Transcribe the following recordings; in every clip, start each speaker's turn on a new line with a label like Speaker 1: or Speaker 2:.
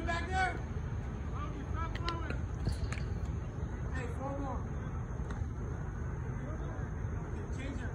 Speaker 1: good back there? Hey, 4 more. Change it.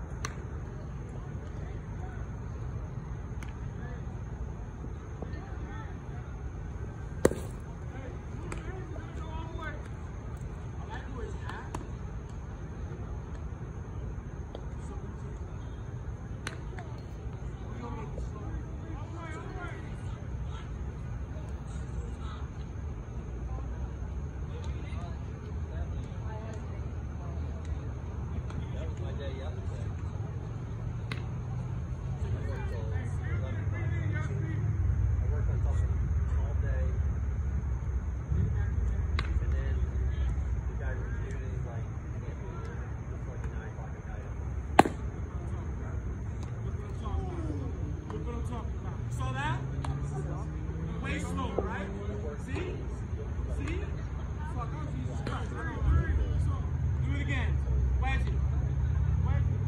Speaker 1: Saw that? Way slow, right? See? See? Fuck, oh Jesus Christ. Do it again. Wedge it. Wedge it.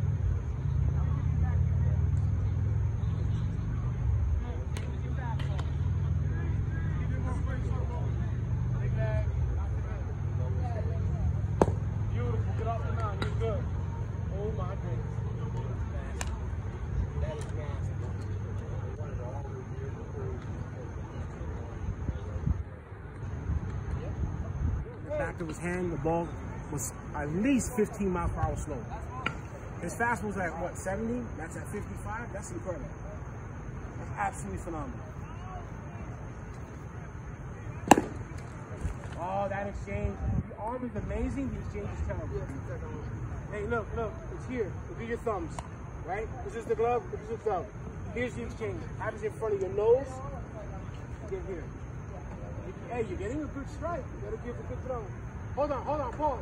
Speaker 1: Beautiful. Get off the mountain. You're good. Oh my goodness. That is nasty. Back of his hand, the ball was at least 15 miles per hour slow. His fastball's at what, 70? That's at 55? That's incredible. That's absolutely phenomenal. Oh, that exchange. The arm is amazing, the exchange is terrible. Hey, look, it's here. Look at your thumbs, right? This is the glove, this is the thumb. Here's the exchange. Happens in front of your nose. Get here. Hey, you're getting a good strike. You gotta give a good throw. Hold on, pause.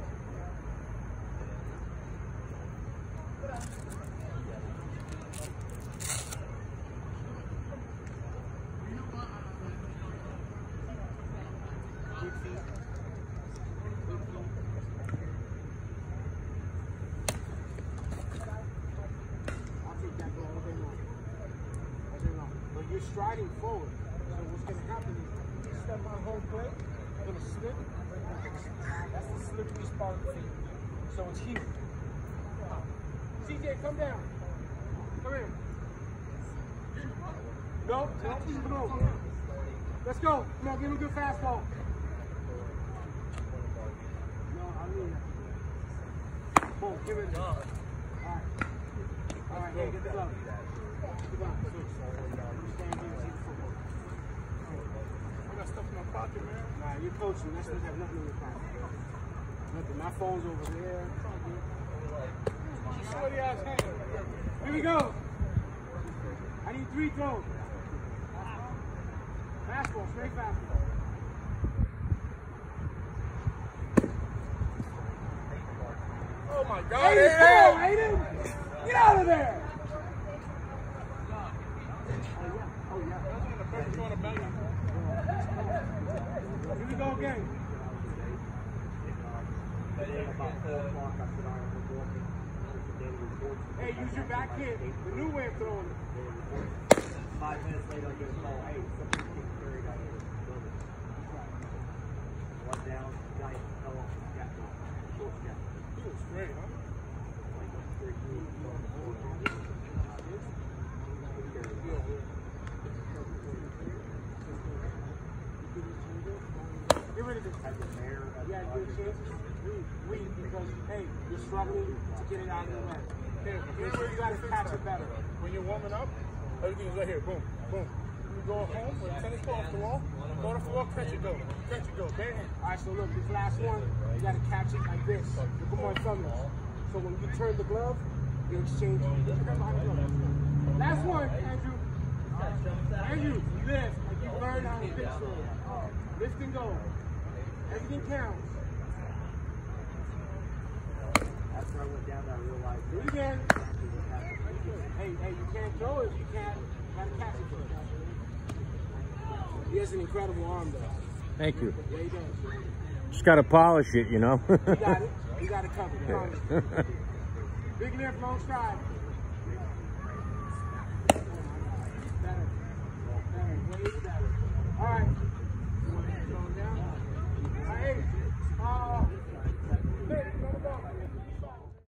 Speaker 1: I'll take that ball all day long. All day long. But you're striding forward. So what's gonna happen is step on home plate, you're gonna slip. That's the slippery spot of the field. So it's here. CJ, come down. Come here. No, no. Let's go. Come on, give him a good fastball. No, I mean that. Boom, give it. All right. All right, hey, get the glove. Get the glove. Stand here and see the football. I got stuff in my pocket, man. Nah, you're coaching. That doesn't have nothing in your pocket. Nothing. My phone's over there. Sweaty ass hand. Here we go. I need 3 throws. Fastball, straight fastball.
Speaker 2: Oh my God!
Speaker 1: Aiden! Get out of there! Oh yeah. Here we go again. Hey, use your back hit. The new way of throwing it.
Speaker 3: 5 minutes later, I get a call. Hey, somebody's getting carried out here. One down, giant fell off the scaffold. Short scaffold.
Speaker 2: He was straight, huh?
Speaker 1: Get rid of this. Yeah, good chances. We, because, hey, you're struggling to get it out of the way. Here's where you got to catch it better.
Speaker 2: When you're warming up, everything's right here. Boom, boom. You go home with a tennis ball off the wall, go off the wall, catch it, go. Catch it, go. Bang.
Speaker 1: All right, so look, this last one, you got to catch it like this. Look at my thumbs. So when you turn the glove, you exchange. Last one, Andrew. Andrew, lift. Like you learned how to pitch. Lift and go. Everything counts.
Speaker 3: After I went down there, I realized
Speaker 1: Do it again. Hey, you can't throw it if you can't. You gotta catch it first. He has an incredible arm, though.
Speaker 4: Thank you.
Speaker 1: Yeah, he does.
Speaker 4: Just got to polish it, you know.
Speaker 1: You got it. You got it covered. Big lift, long stride.